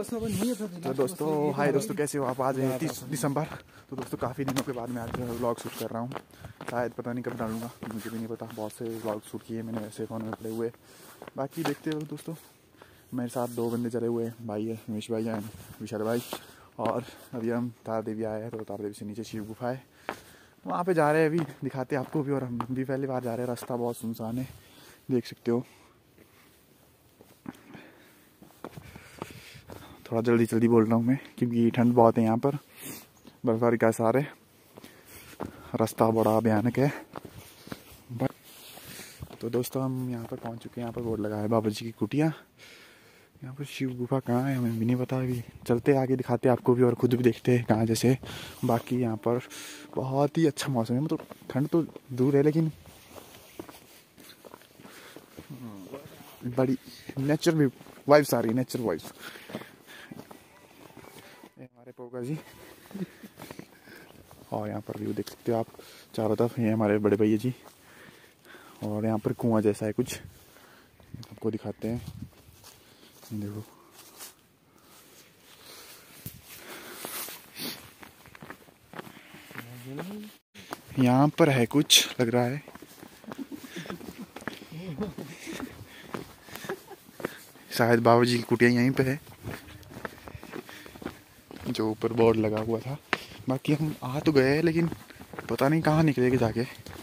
तो दोस्तों हाय दोस्तों, कैसे हो आप? आज है 30 दिसंबर। तो दोस्तों काफ़ी दिनों के बाद मैं आज व्लॉग शूट कर रहा हूँ। शायद पता नहीं कब डालूंगा, मुझे भी नहीं पता। बहुत से व्लॉग शूट किए मैंने ऐसे फ़ोन में पड़े हुए। बाकी देखते हो दोस्तों, मेरे साथ 2 बंदे चले हुए हैं, भाई है उमेश भाई एंड विशाल भाई। और अभी हम तारा देवी आए हैं, तो तारा देवी से नीचे शिव गुफा है, वहाँ पे जा रहे हैं। अभी दिखाते हैं आपको भी। और हम भी पहली बार जा रहे हैं, रास्ता बहुत सुनसान है, देख सकते हो। थोड़ा जल्दी जल्दी बोल रहा हूँ मैं, क्योंकि ठंड बहुत है यहाँ पर, बर्फबारी का असर है, रास्ता बड़ा भयानक है। तो दोस्तों हम यहाँ पर पहुँच चुके हैं। यहाँ पर बोर्ड लगा है बाबा जी की कुटिया। यहाँ पर शिव गुफा कहाँ है हमें भी नहीं पता। अभी चलते आगे, दिखाते आपको भी और खुद भी देखते हैं कहाँ जैसे। बाकी यहाँ पर बहुत ही अच्छा मौसम है, मतलब ठंड तो दूर है लेकिन बड़ी नेचर भी वाइब्स आ रही है, नेचर वाइब्स। हमारे पोगा जी, और यहाँ पर व्यू देख सकते हो आप चारों तरफ। ये हमारे बड़े भैया जी, और यहाँ पर कुआं जैसा है कुछ, आपको दिखाते हैं, देखो। यहाँ पर है कुछ, लग रहा है शायद बाबा जी की कुटिया यहीं पे है, जो ऊपर बोर्ड लगा हुआ था। बाकी हम आ तो गए लेकिन पता नहीं कहाँ निकलेंगे जाके।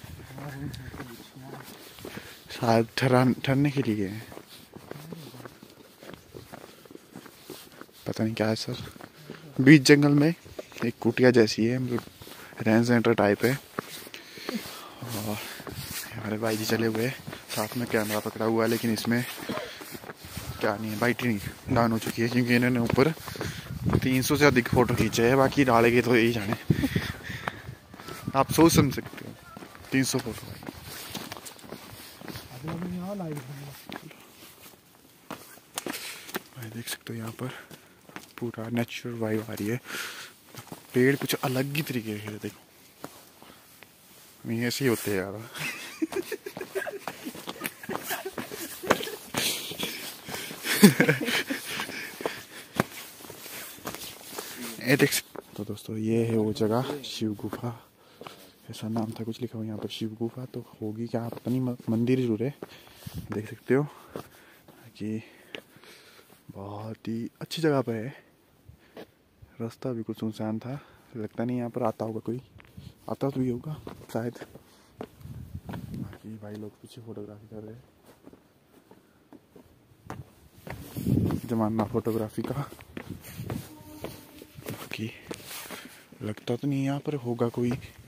शायद ठहरने के लिए गए, पता नहीं क्या है सर। बीच जंगल में एक कुटिया जैसी है, मतलब रहन सेंटर टाइप है। और हमारे भाई जी चले हुए, साथ में कैमरा पकड़ा हुआ है, लेकिन इसमें क्या नहीं है, बैटरी डाउन हो चुकी है, क्योंकि इन्होंने ऊपर 300 से अधिक फ़ोटो खींचे हैं। बाकी डालेंगे तो यही जाने, आप सोच समझ सकते हो 300 फ़ोटो। भाई देख सकते हो यहाँ पर पूरा नेचुरल वाइब आ रही है। पेड़ कुछ अलग ही तरीके के, देखो नहीं ऐसे ही होते हैं यार। ये देख। तो दोस्तों ये है वो जगह, शिव गुफा ऐसा नाम था, कुछ लिखा हुआ यहाँ पर शिव गुफा। तो होगी क्या पता नहीं, मंदिर जरूर है, देख सकते हो कि बहुत ही अच्छी जगह पे है। रास्ता भी कुछ सुनसान था, लगता नहीं यहाँ पर आता होगा कोई, आता तो भी होगा शायद। बाकी भाई लोग पीछे फोटोग्राफी कर रहे हैं, जमाना फोटोग्राफी का। बाकी लगता तो नहीं यहाँ पर होगा कोई।